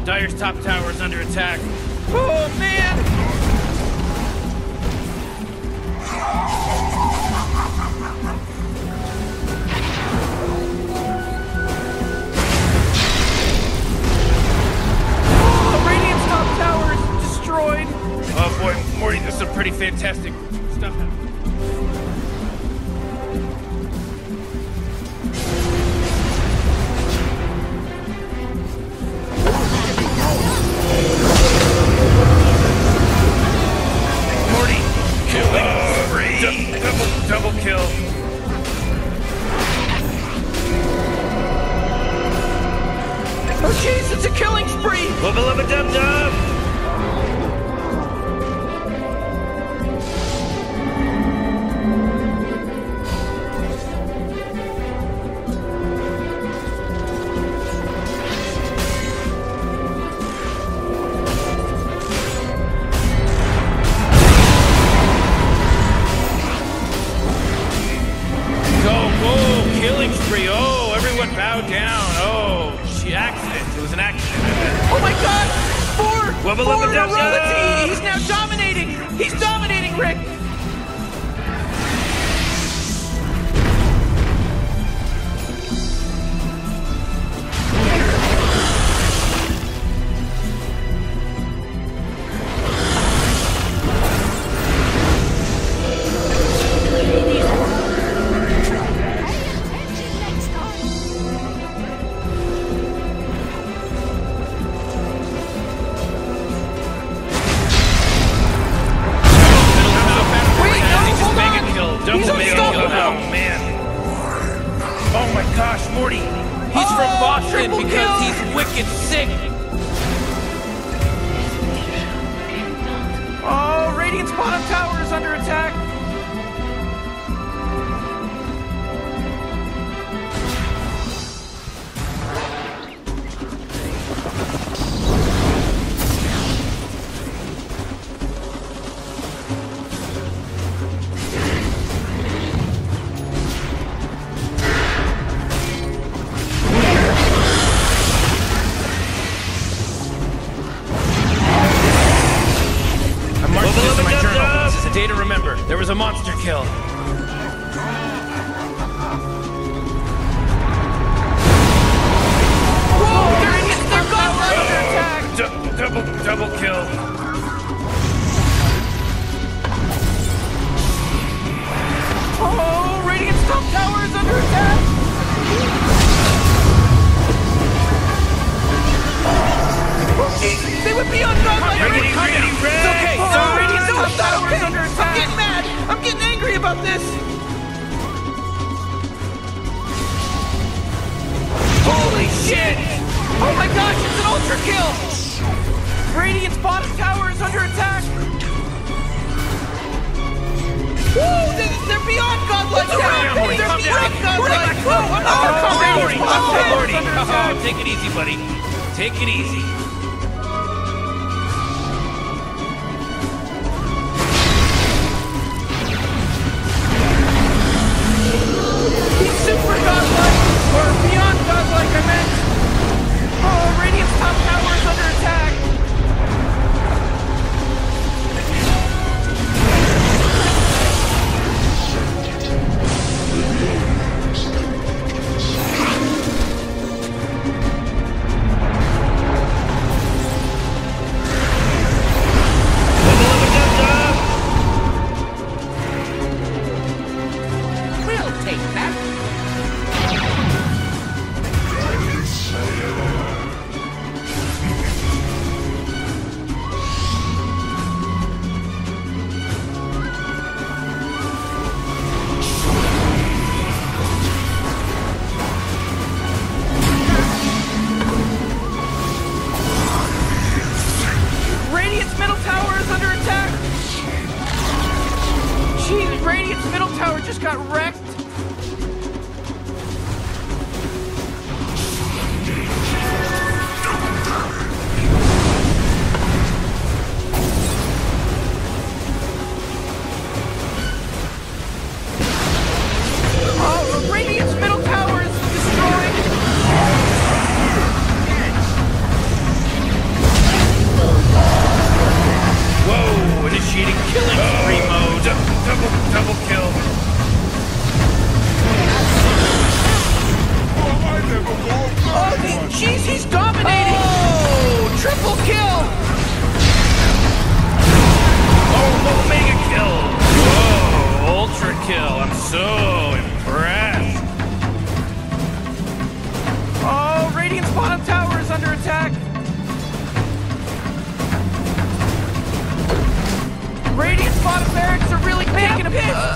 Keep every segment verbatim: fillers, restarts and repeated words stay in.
Dire's top tower is under attack. Oh, man! Oh, Radiant's top tower is destroyed. Oh boy, Morty, this is some pretty fantastic stuff. Morty, killing spree. Du- double, double kill. Oh jeez, it's a killing spree! Wubba lubba dub dub. Bow down. Oh, she accident. It was an accident. Oh my god! Four! Wubba Four lubba in a dub row! dub. He- He's now dominating! He's dominating, Rick! There was a monster kill. Whoa! They're in their godlike attack! Du double, double kill. Oh, Radiant's top tower is under attack! Oh, jeez! They would be on godlike! Riggedy, riggedy, It's rig! okay! Oh, So Radiant's no, top it's not tower is okay. under attack! I'm getting mad! I'm getting angry about this! Holy shit! Oh my gosh, it's an ultra kill! Radiant's bottom tower is under attack! Woo! They, they're beyond godlike now! Morty, They're calm down. beyond godlike! Whoa, I'm not gonna calm down! Morty, Radiant's oh, bottom tower Morty. is under Oh, attack! take it easy, buddy. Take it easy. He's super godlike! Or beyond godlike, I meant! Oh, Radiant's top tower is under attack! We'll take that. Radiant's middle tower is under attack! Jeez, Radiant's middle tower just got wrecked! Oh, Radiant's middle tower is destroyed!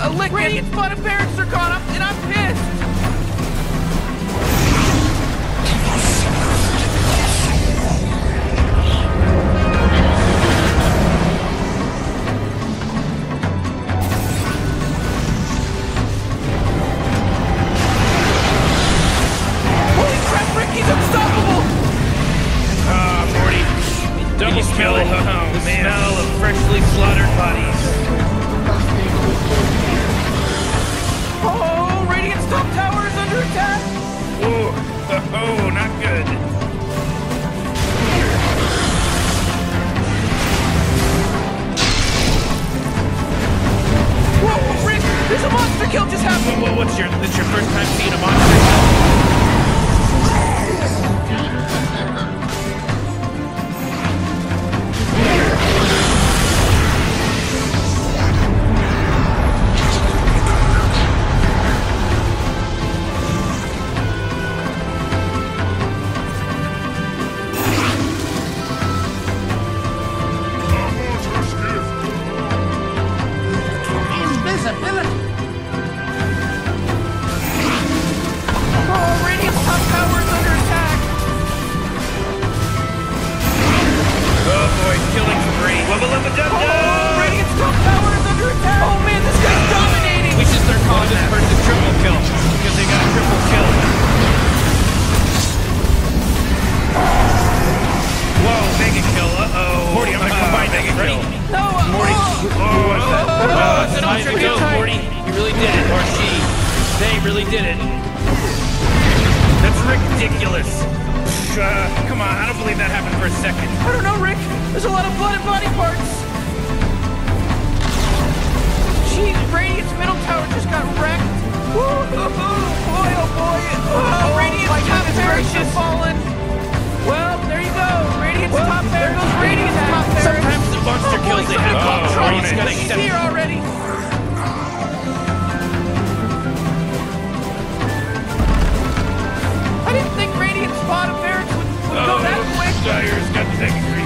a licking. Radiant spotted barracks are gone up, and I'm pissed. Holy crap, Rick, he's unstoppable! Ah, Morty. Did you smell it? Oh, The man. smell of freshly slaughtered bodies. Oh, Radiant's top tower is under attack! Ooh. Oh, not good. Whoa, Rick, there's a monster kill just happened! Whoa, what's your, this your first time seeing a monster kill? Oh, Radiant's top tower is under attack! Oh boy, killing spree. Wubba lubba dub Oh, dub! Radiant's top tower is under attack! Oh man, this guy's dominating! We should start calling this person triple kill because they got a triple kill. Whoa, mega kill. Uh oh. Morty, I'm gonna combine mega kill. No, uh, Morty. oh. Oh, what's that? Oh, Oh, it's an nice ultra kill, kill. Morty. You really did it, or she. They really did it. That's ridiculous. Uh, come on, I don't believe that happened for a second. I don't know, Rick. There's a lot of blood and body parts. Jeez, Radiant's middle tower just got wrecked. Woo, boy, oh boy. Oh, Radiant's top barracks has fallen. Well, there you go. Radiant's Well, top there barracks. goes Radiant's top barracks. Sometimes the monster Oh, kills boy, they have something control. called You just gotta He's accept here it. already. I didn't think Radiant's bottom barracks would, would go that quick. Dyer's got the second green.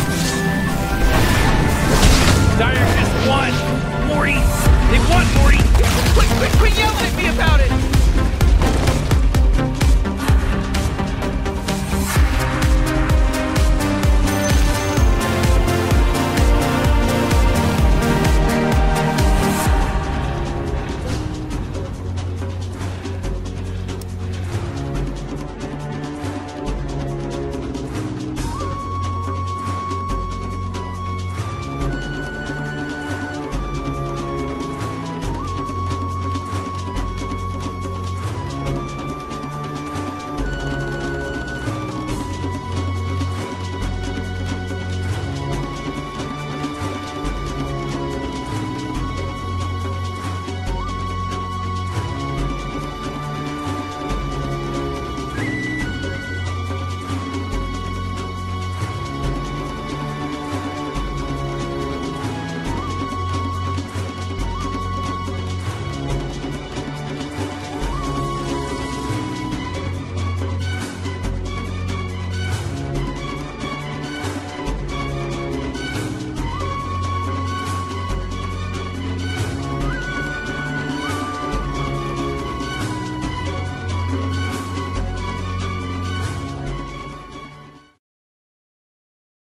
Dyer just won. Morty. They won, Morty. Quit, quit, quit yelling at me about it.